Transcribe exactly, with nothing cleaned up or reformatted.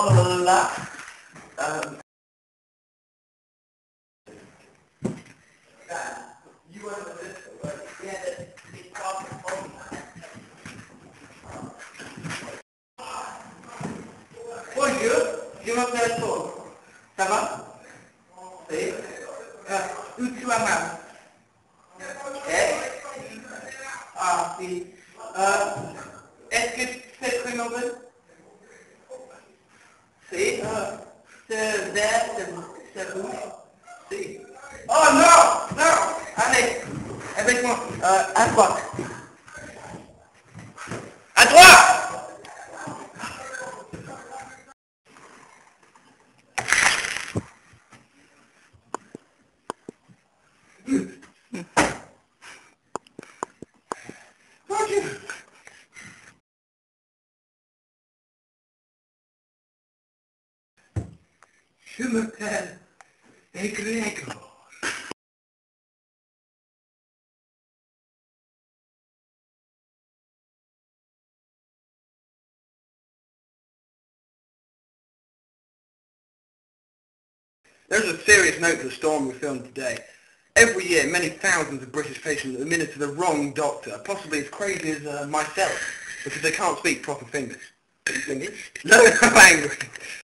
la. Um, you went with this one, right? Yeah, it's part of the problem. Bonjour, je m'appelle Paul. Ça va? Oui. Euh, où tu vas, maman? Eh? Ah, oui. Euh, est-ce que c'est très mauvais? Si. Euh, c'est vert, c'est c'est rouge. Si. Oh non! Non! Allez, avec moi. Euh, à droite. À droite! Je m'appelle Grégor. There's a serious note to the storm we filmed today. Every year, many thousands of British patients admit to the wrong doctor, possibly as crazy as uh, myself, because they can't speak proper English. English? No, I'm angry.